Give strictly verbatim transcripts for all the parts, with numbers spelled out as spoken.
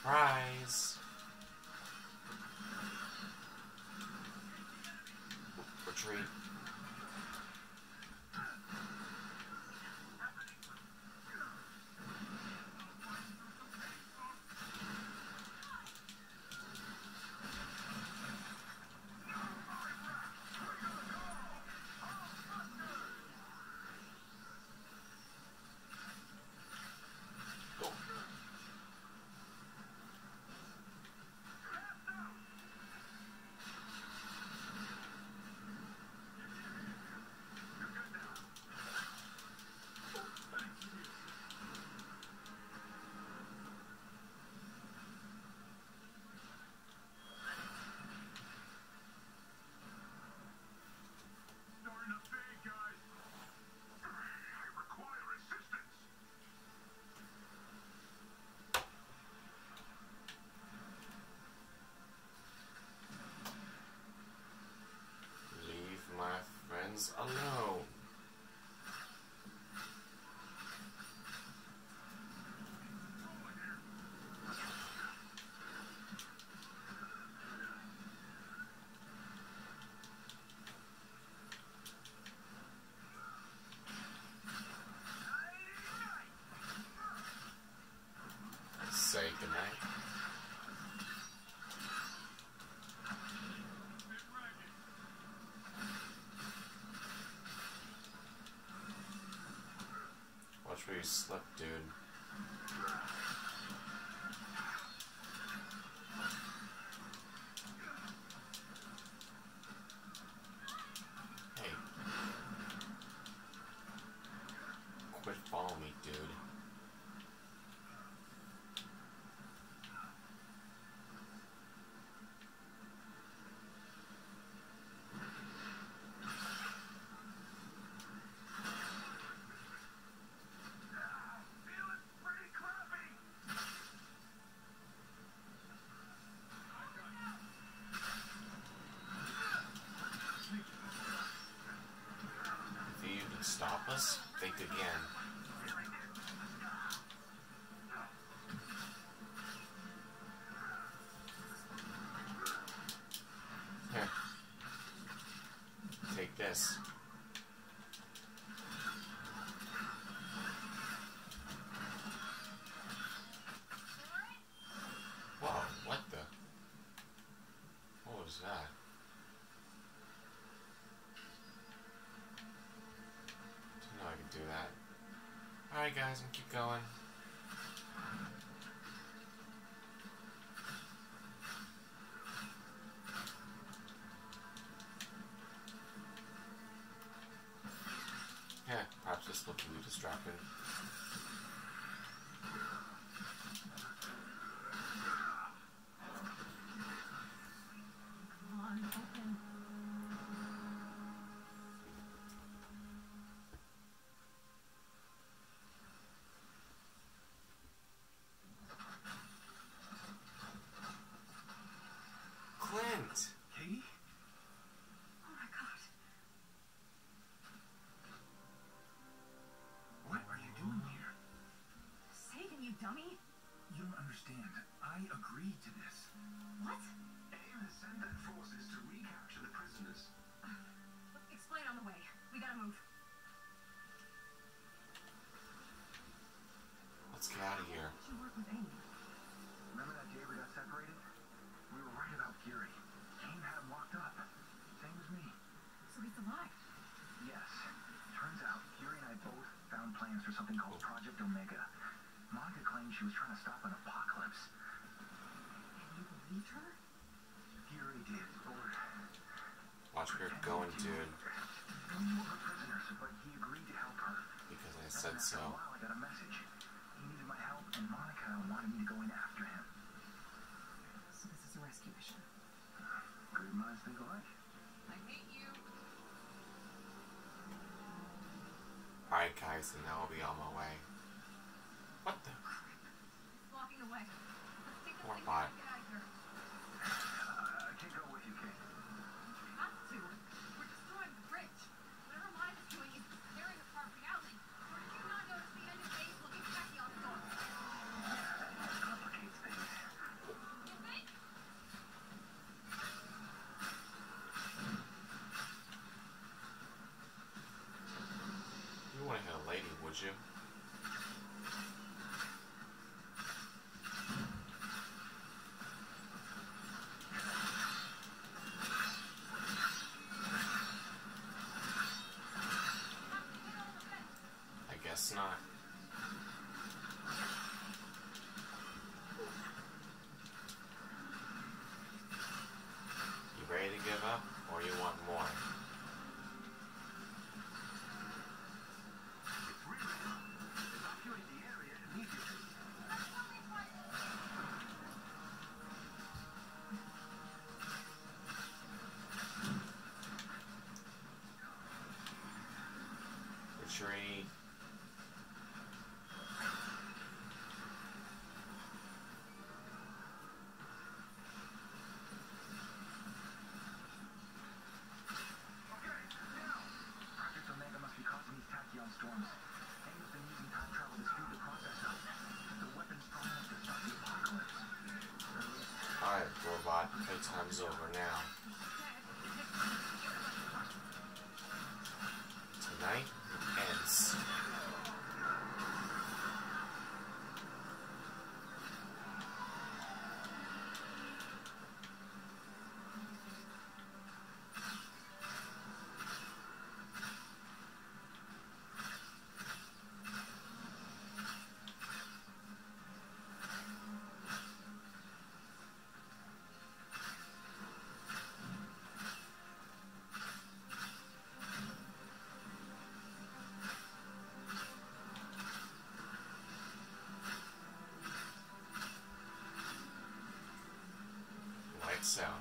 Surprise! Retreat. Alone. Say goodnight. Watch where you slip, dude. Hey. Quit following me, dude. Stop us? Think again. Here. Take this. Whoa, what the? What was that? I can do that. Alright guys, I'm keep going. Yeah, perhaps this will be distracted. Come on, open. Clint! Katie? Oh my god. What are you doing here? Saving you, dummy. You don't understand. I agreed to this. What? AIM has sent their forces to recapture the prisoners. Look, explain on the way. We gotta move. Let's get out of here. How did you work with AIM? Remember that day we got separated? We were right about Fury. AIM had him locked up. Same as me. So he's alive? Yes. Turns out, Fury and I both found plans for something called Project Omega. Monica claimed she was trying to stop an apocalypse. And you believed her? Fury did, or... Watch where you're going, dude. We knew of her prisoners, but he agreed to help her. Because I Then said after so. a while, I got a message. He needed my help, and Monica wanted me to go in after him. So this is a rescue mission. Great minds think alike. I hate you. Alright guys, and now I'll be on my way. What the? He's walking away. Let's take the More plane bot. and get out of here. Uh, I can't go with you, Kate. You have to. We're destroying the bridge. Whatever Mike is doing is tearing apart reality. Or did you not notice the end of days looking tacky on the door? That complicates things. would you? I guess not. You ready to give up, or you want more? Retreat. Project Omega must be causing these tachyon storms. Angel's been using time travel to speed the process up. The weapon's strong enough to stop the apocalypse. Alright, robot, playtime's over now. Tonight ends. Lights out.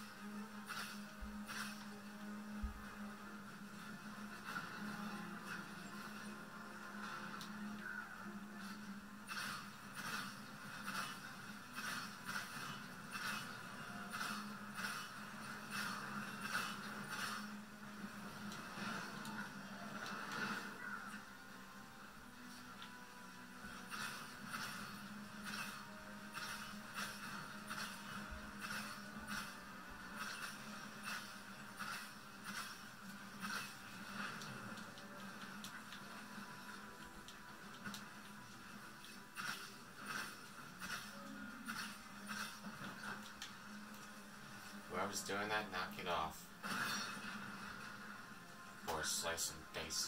Whoever's doing that, knock it off. Or slice and dice.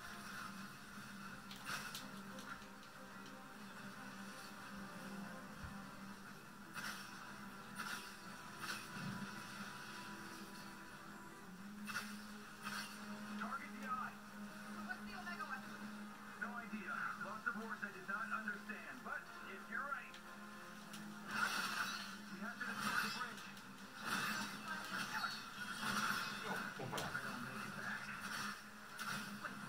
Target the eye. What's the Omega weapon? No idea. Lots of words I did not understand, but if you're right, we have to destroy the bridge. Oh my god. I don't make it back. Wait,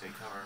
take cover.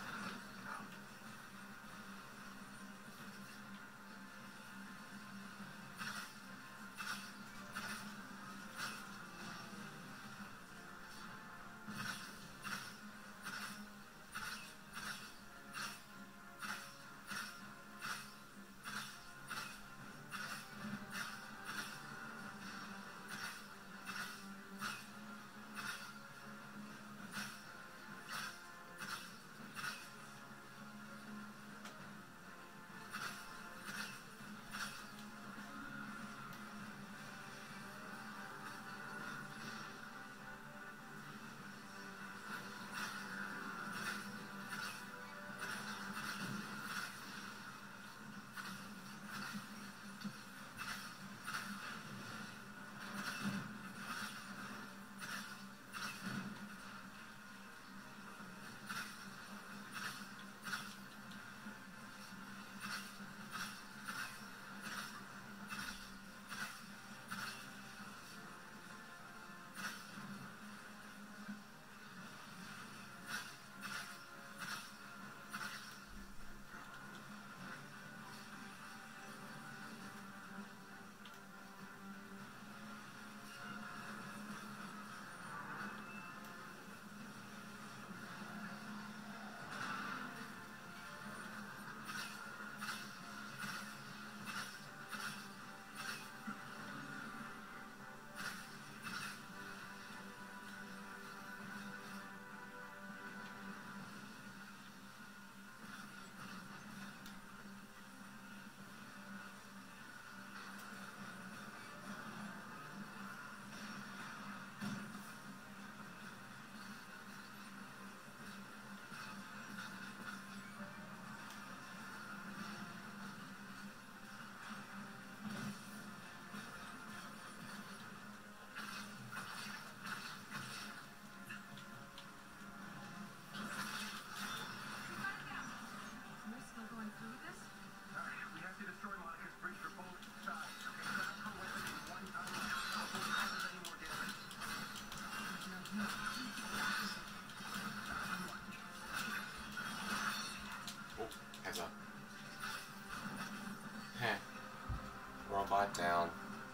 Robot down.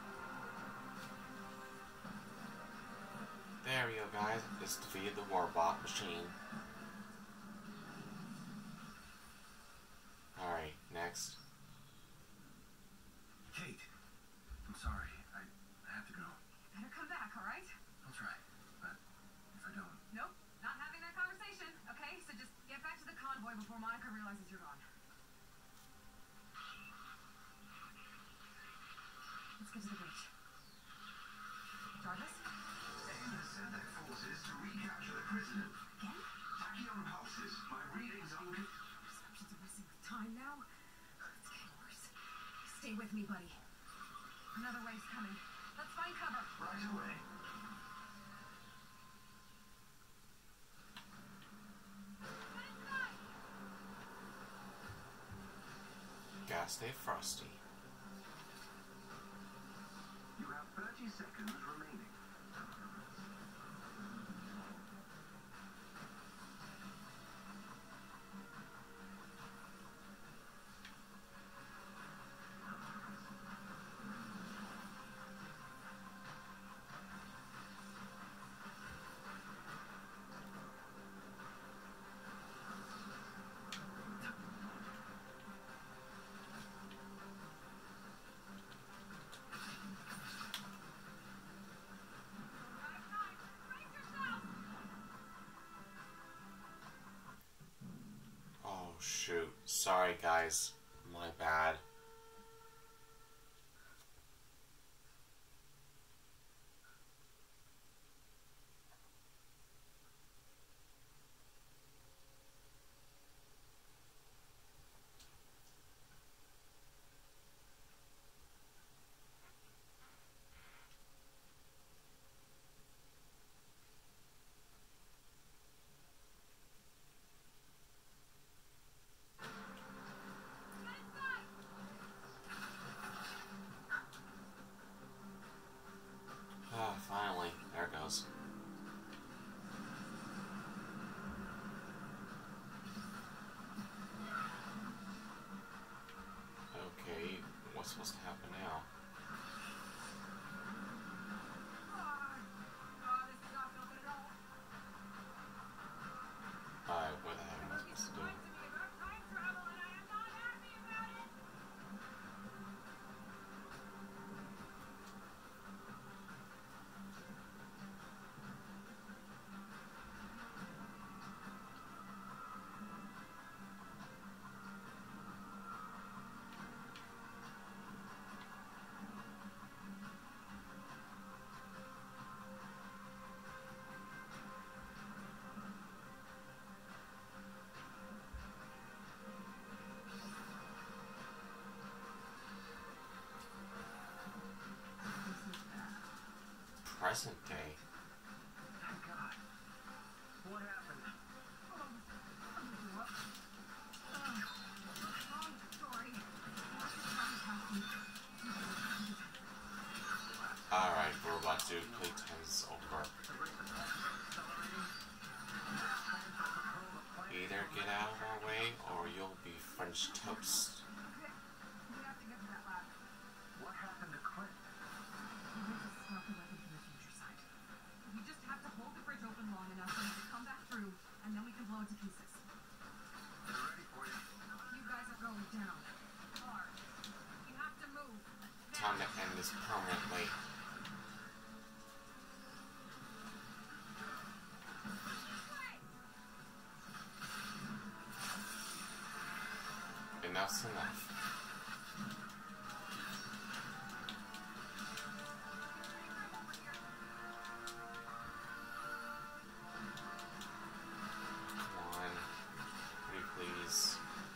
There we go, guys. It's defeated the Warbot machine. Alright, next. Kate, I'm sorry. I, I have to go. Better come back, alright? I'll try. But if I don't... Nope, not having that conversation, okay? So just get back to the convoy before Monica realizes you're gone. Let's get to the bridge. Jarvis? AIM has sent their forces to recapture the prisoner. Again? Tachyon pulses. My readings are... Perceptions are messing with time now. It's getting worse. Stay with me, buddy. Another wave's coming. Let's find cover. Right away. Gotta stay frosty. You have thirty seconds remaining. Shoot. Sorry, guys. My bad. present day. Thank God. What happened? Long story. Alright, we're about to do playtime's over. Either get out of our way or you'll be French toast. Okay, we have to get to that lab. What happened to Clint? We just snuck a weapon from the future side. We just have to hold the bridge open long enough for it to come back through, and then we can blow it to pieces. They're ready for you. You guys are going down. Hard. You have to move. Time to end this permanently. Enough's enough. Come on. Pretty please.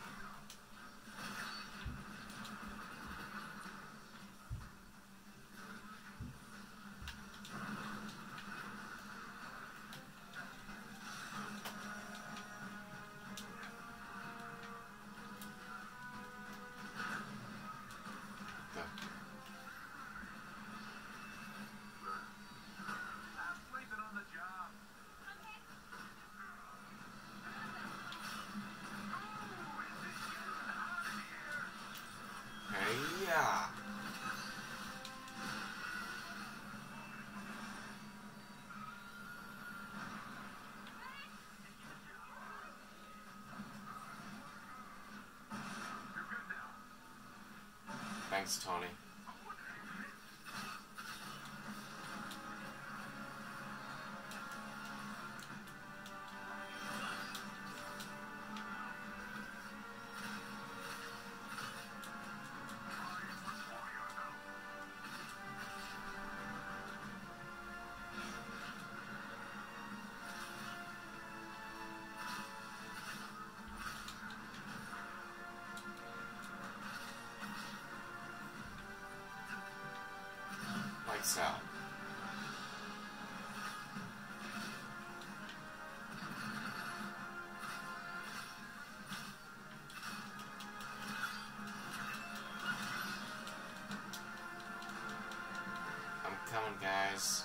I'm sleeping on the job. Hey, yeah. You're good now. Thanks, Tony. Lights out. I'm coming, guys.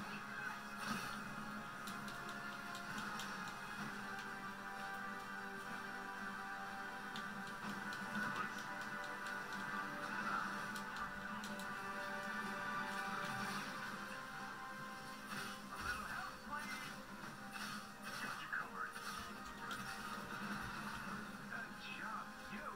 Got you covered. Good job, you.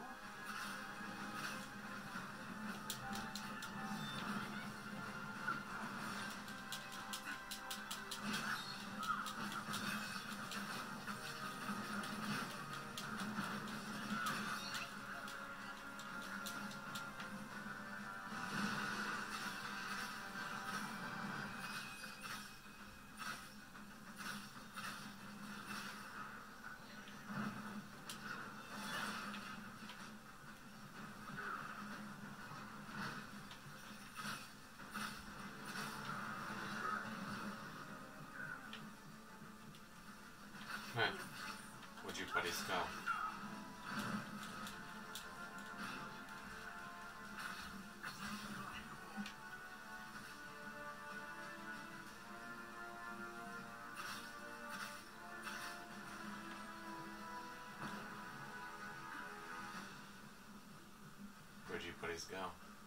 Huh. Where'd you buddies go? Where'd you buddies go?